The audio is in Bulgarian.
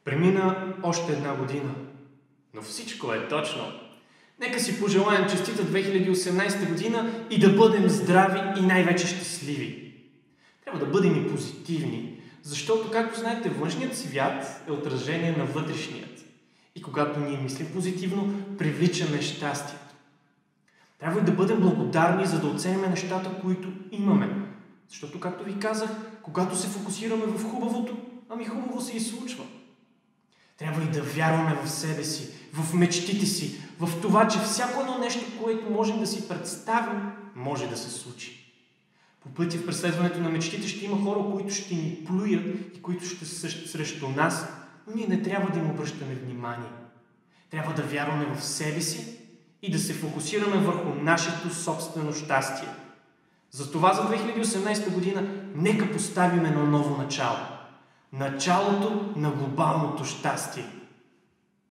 Премина още една година, но всичко е точно. Нека си пожелаем честита 2018 година и да бъдем здрави и най-вече щастливи. Трябва да бъдем и позитивни, защото, както знаете, външният свят е отражение на вътрешният. И когато ние мислим позитивно, привличаме щастието. Трябва и да бъдем благодарни, за да оценим нещата, които имаме. Защото, както ви казах, когато се фокусираме в хубавото, хубаво се и случва. Трябва и да вярваме в себе си, в мечтите си, в това, че всяко едно нещо, което можем да си представим, може да се случи. По пътя в преследването на мечтите ще има хора, които ще ни плюят и които ще са срещу нас, но ние не трябва да им обръщаме внимание. Трябва да вярваме в себе си и да се фокусираме върху нашето собствено щастие. Затова за 2018 година нека поставим едно ново начало. Началото на глобалното щастие.